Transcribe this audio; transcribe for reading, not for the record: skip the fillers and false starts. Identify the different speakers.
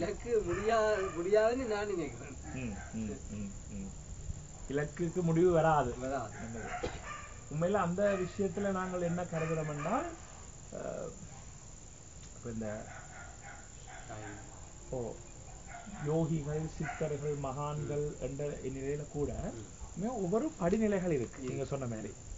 Speaker 1: இலக்கு முடியாதுன்னு நான் நினைக்கிறேன்.
Speaker 2: இலக்குக்கு முடிவு வராது. உண்மையில அந்த விஷயத்துல நாங்கள் என்ன கருதுறோம் என்றால், இந்த யோகிகள், சித்தர்கள், மகான்கள் என்ற நிலையில கூட ஒவ்வொரு படிநிலைகள் இருக்கு. நீங்க சொன்ன மாதிரி